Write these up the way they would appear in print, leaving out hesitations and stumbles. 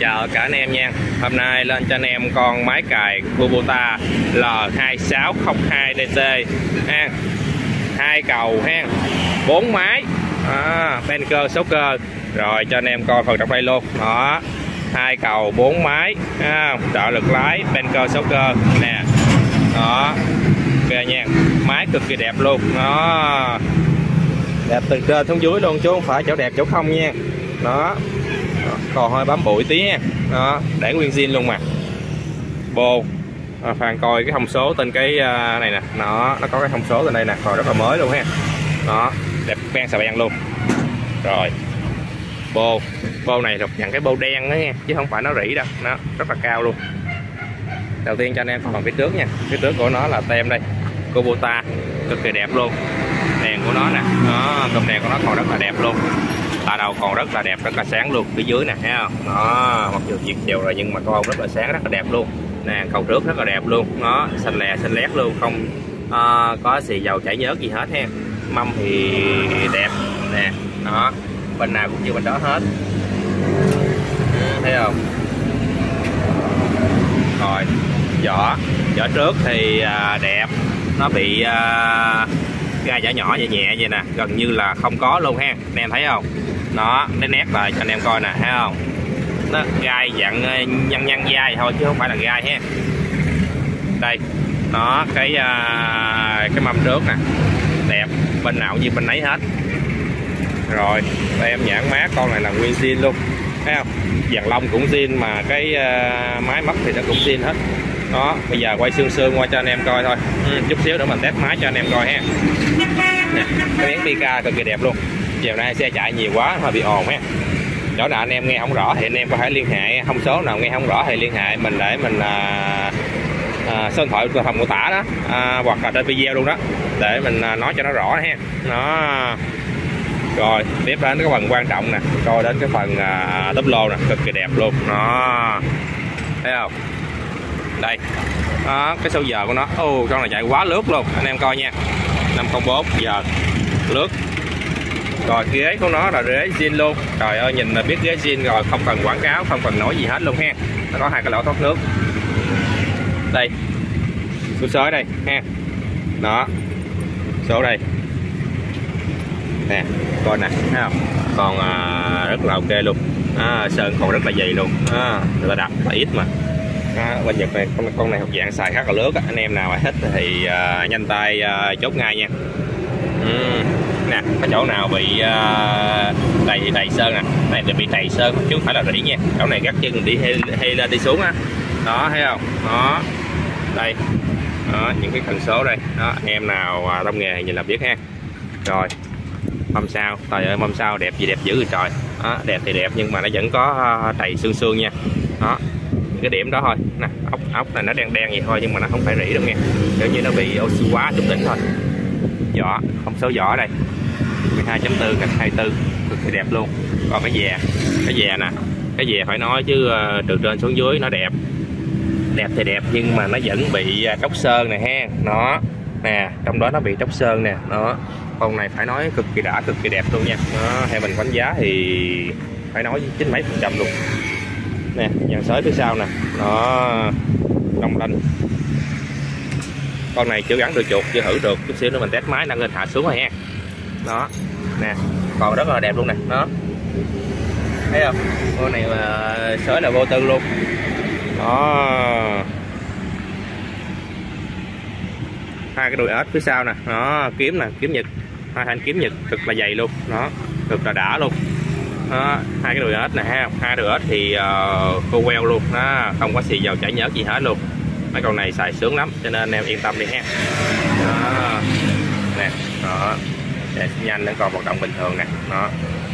chào cả anh em nha. Hôm nay lên cho anh em con máy cài Kubota L2602DT ha. 2 cầu ha, 4 máy, ben cơ 6 cơ. Rồi cho anh em coi phần trong đây luôn. Đó, 2 cầu 4 máy ha, trợ lực lái, ben cơ 6 cơ nè. Đó, ok nha. Máy cực kỳ đẹp luôn. Đó, đẹp từ trên xuống dưới luôn chứ không phải chỗ đẹp chỗ không nha. Đó, còn hơi bám bụi tí nha. Đó, để nguyên zin luôn mà. Bô Phan coi cái thông số trên cái này nè, nó có cái thông số trên đây nè, còn rất là mới luôn ha. Đó, đẹp ben xà beng luôn. Rồi bô này được nhận cái bô đen đó nha, chứ không phải nó rỉ đâu, nó rất là cao luôn. Đầu tiên cho anh em còn phía trước nha. Phía trước của nó là tem đây, Kubota, cực kỳ đẹp luôn. Đèn của nó nè, cụm đèn của nó còn rất là đẹp luôn. Tà đầu còn rất là đẹp, rất là sáng luôn. Phía dưới nè, thấy không? Đó, mặc dù diệt chiều rồi nhưng mà con rất là sáng, rất là đẹp luôn. Nè, cầu trước rất là đẹp luôn. Nó xanh lè, xanh lét luôn, không có xì dầu chảy nhớt gì hết ha. Mâm thì đẹp nè. Đó, bên nào cũng như bên đó hết. Thấy không? Rồi, vỏ trước thì đẹp. Nó bị gai vỏ nhỏ nhẹ nhẹ vậy nè, gần như là không có luôn ha. Anh em thấy không? Nó nét lại cho anh em coi nè, thấy không? Nó gai dặn nhăn dai thôi chứ không phải là gai ha. Đây, nó cái mâm trước nè, đẹp, bên nào như bên nấy hết. Rồi, đây em nhãn mát, con này là nguyên zin luôn, thấy không? Dàn lông cũng zin, mà cái máy móc thì nó cũng zin hết. Đó, bây giờ quay xương qua cho anh em coi thôi. Chút xíu nữa mình test máy cho anh em coi ha. Nè, cái miếng Pika cực kỳ đẹp luôn. Chiều nay xe chạy nhiều quá hơi bị ồn ha. Chỗ nào anh em nghe không rõ thì anh em có thể liên hệ, thông số nào nghe không rõ thì liên hệ mình để mình số điện thoại của phòng mô tả đó, hoặc là trên video luôn đó, để mình nói cho nó rõ ha. Nó rồi tiếp đến cái phần quan trọng nè, coi đến cái phần túp lô nè, cực kỳ đẹp luôn. Nó thấy không? Đây, đó, cái số giờ của nó, con này chạy quá lướt luôn, anh em coi nha. 504 giờ lướt. Rồi ghế của nó là ghế zin luôn. Trời ơi, nhìn là biết ghế zin rồi, không cần quảng cáo, không cần nói gì hết luôn ha. Nó có 2 cái lỗ thoát nước. Đây, số đây ha. Đó, số đây nè, coi nè, thấy không? Còn rất là ok luôn. Sơn còn rất là dày luôn. Người ta đặt là ít mà. Bên Nhật này, con này thuộc dạng xài khá là lướt. Anh em nào mà thích thì nhanh tay chốt ngay nha. Nè, cái chỗ nào bị đầy sơn nè, này thì bị đầy sơn chứ không phải là rỉ nha. Chỗ này gắt chân đi hay lên đi xuống á. Đó, thấy không? Đó, đây, đó, những cái cần số đây. Đó, anh em nào trong nghề nhìn là biết ha. Rồi, mâm sau, trời ơi, mâm sau đẹp gì đẹp dữ rồi trời. Đó, đẹp thì đẹp nhưng mà nó vẫn có đầy xương nha. Đó, cái điểm đó thôi nè, ốc này nó đen vậy thôi nhưng mà nó không phải rỉ đâu nha, kiểu như nó bị oxy hóa chút đỉnh thôi. Vỏ, thông số vỏ đây 12.4/24, cực kỳ đẹp luôn. Còn cái dè nè, cái dè phải nói chứ từ trên xuống dưới nó đẹp thì đẹp nhưng mà nó vẫn bị tróc sơn này ha. Nó nè, trong đó nó bị tróc sơn nè. Nó con này phải nói cực kỳ đã, cực kỳ đẹp luôn nha. Nó theo mình đánh giá thì phải nói 90 mấy % luôn nè. Dàn sới phía sau nè, nó long lanh. Con này chưa gắn được chuột, chưa thử được, chút xíu nữa mình test máy nâng lên hạ xuống rồi ha. Đó nè, còn rất là đẹp luôn nè. Đó, thấy không? Con này mà sới là vô tư luôn. Đó, 2 cái đùi ếch phía sau nè. Đó, kiếm nè, kiếm nhật, 2 thanh kiếm nhật cực là dày luôn. Đó, cực là đã luôn. Đó, 2 cái đùi ếch nè ha. 2 đùi ếch thì khô queo luôn. Đó, không có xì dầu chảy nhớt gì hết luôn. Mấy con này xài sướng lắm cho nên em yên tâm đi ha. Đó, nè, đó, để nhanh nó còn hoạt động bình thường nè. Đó,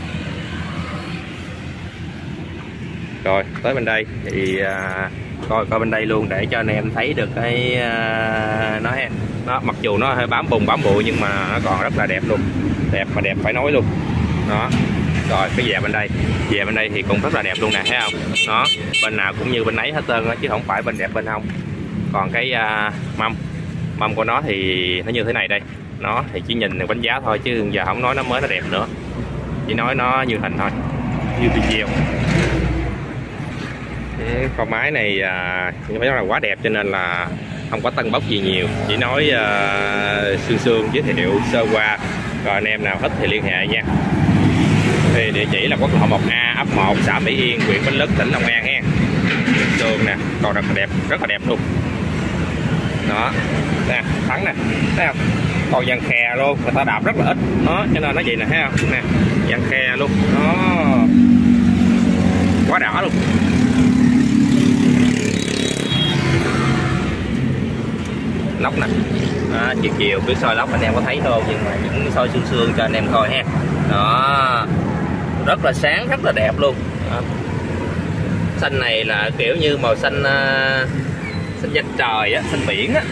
rồi tới bên đây thì coi bên đây luôn để cho anh em thấy được cái nó ha. Nó mặc dù nó hơi bám bùn bám bụi nhưng mà nó còn rất là đẹp luôn, đẹp mà đẹp phải nói luôn. Đó, rồi cái dè bên đây thì cũng rất là đẹp luôn nè, thấy không? Đó, bên nào cũng như bên ấy hết trơn chứ không phải bên đẹp bên không. Còn cái mâm của nó thì nó như thế này đây. Nó thì chỉ nhìn đánh giá thôi chứ giờ không nói nó mới nó đẹp nữa, chỉ nói nó như hình thôi, như video. Con máy này phải nói là quá đẹp, cho nên là không có tân bốc gì nhiều, chỉ nói sương giới thiệu sơ qua, rồi anh em nào thích thì liên hệ nha. Thì địa chỉ là quốc lộ 1A, ấp 1, xã Mỹ Yên, huyện Bến Lức, tỉnh Long An ha. Sương nè, còn rất là đẹp luôn. Đó, nè, thắng nè, thấy không? Còn dàn khe luôn, người ta đạp rất là ít, nó cho nên nó vậy nè, thấy không? Nè, dàn khe luôn, đó, quá đỏ luôn. Lóc nè, chiều cứ soi lóc anh em có thấy thôi, nhưng mà những soi sương cho anh em coi ha. Đó, rất là sáng, rất là đẹp luôn. Đó. Xanh này là kiểu như màu xanh xanh da trời á, xanh biển á.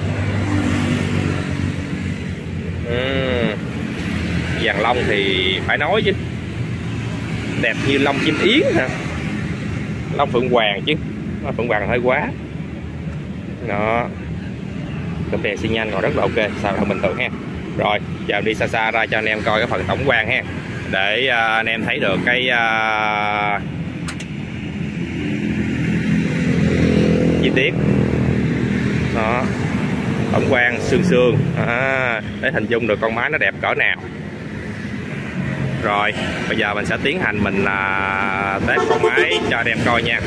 Vàng lông thì phải nói chứ, đẹp như lông chim yến nè, lông phượng hoàng chứ, phượng hoàng hơi quá. Đó, cụm đèn xi nhan còn rất là ok, sao không bình thường ha. Rồi giờ đi xa xa ra cho anh em coi cái phần tổng quan ha, để anh em thấy được cái chi tiết. Đó, tổng quan sương để hình dung được con máy nó đẹp cỡ nào. Rồi bây giờ mình sẽ tiến hành mình test con máy cho anh em coi nha.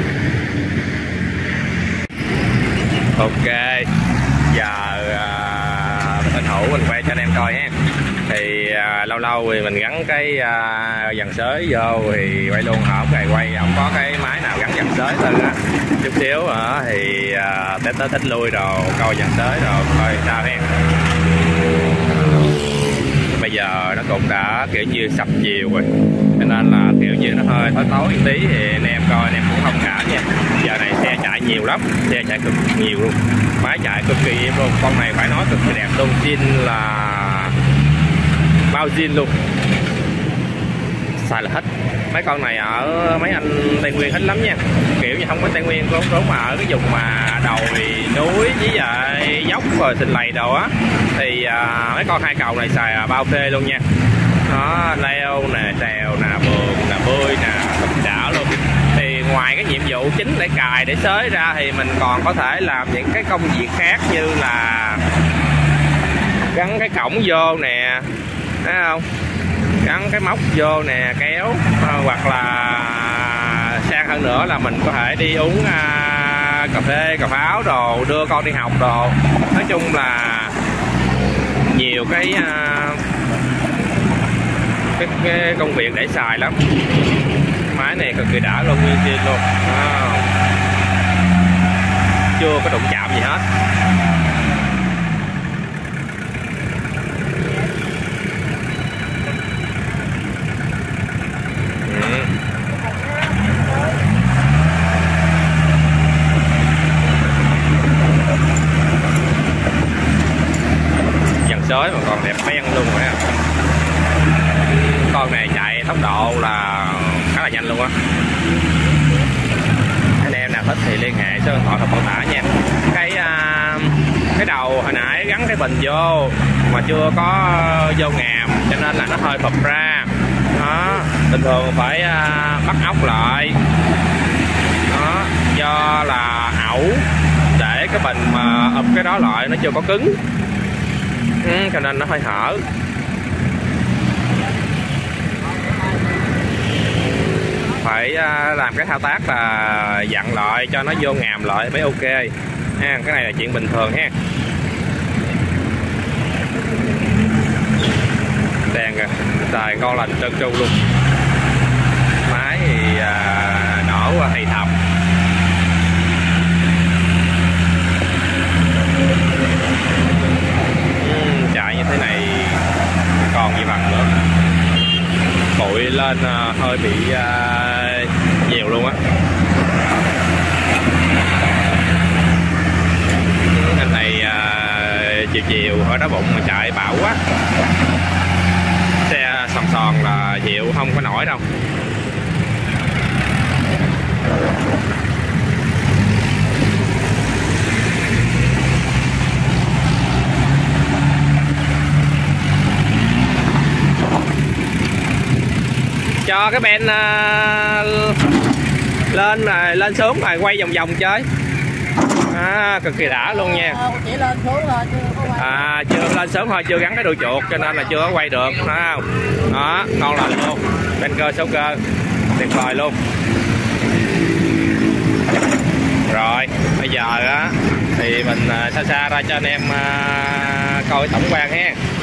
Ok, giờ mình tranh thủ mình quay cho anh em coi ha. Thì lâu lâu thì mình gắn cái dàn xới vô thì quay luôn, không ngày quay không có cái máy nào gắn dàn xới thôi á. Chút xíu thì tới thích lui rồi coi dàn xới rồi coi sao ha. Bây giờ nó cũng đã kiểu như sập chiều rồi, cho nên là kiểu như nó hơi tối tí thì anh em coi anh em cũng thông cảm nha. Giờ này xe chạy nhiều lắm, xe chạy cực nhiều luôn, máy chạy cực kỳ im luôn. Con này phải nói cực kỳ đẹp luôn, zin là bao zin luôn, xài là hết. Mấy con này ở mấy anh Tây Nguyên hết lắm nha, kiểu như không có Tây Nguyên rốn mà ở cái vùng mà đồi núi với lại dốc rồi xình lầy đồ á, thì mấy con hai cầu này xài bao phê luôn nha. Nó leo nè, trèo nè, bườn nè, bơi nè, đảo luôn. Thì ngoài cái nhiệm vụ chính để cài để xới ra thì mình còn có thể làm những cái công việc khác, như là gắn cái cổng vô nè, thấy không, gắn cái móc vô nè, kéo, hoặc là sang hơn nữa là mình có thể đi uống cà phê, cà pháo đồ, đưa con đi học đồ. Nói chung là nhiều cái công việc để xài lắm. Máy này cực kỳ đã luôn, nguyên zin luôn. Chưa có đụng chạm gì hết. Dàn xới mà còn đẹp beng luôn rồi ha. Con này chạy tốc độ là khá là nhanh luôn á. Anh em nào thích thì liên hệ số điện thoại không mô tả nha. Cái đầu hồi nãy gắn cái bình vô mà chưa có vô ngàm, cho nên là nó hơi phập ra. Đó, bình thường phải bắt ốc lại. Đó, do là ẩu để cái bình mà ụp cái đó lại nó chưa có cứng, cho nên nó hơi hở. Phải làm cái thao tác là dặn lại cho nó vô ngàm lại mới ok ha. Cái này là chuyện bình thường ha. Đèn kìa, xài ngon lành trơn tru luôn. Máy thì nổ thì thầm. Chạy như thế này còn gì bằng nữa. Bụi lên hơi bị nhiều luôn á. Anh này chiều hơi đá bụng mà chạy bão quá, xe sòn là chịu không có nổi đâu. Cho cái ben lên xuống rồi quay vòng vòng chơi. Cực kỳ đã luôn nha. Chỉ lên xuống thôi chưa có quay. Chưa lên sớm thôi, chưa gắn cái đuôi chuột cho nên là chưa có quay được, thấy không? Đó, ngon lành luôn. Bên cơ số cơ tuyệt vời luôn. Rồi bây giờ á thì mình xa xa ra cho anh em coi tổng quan ha.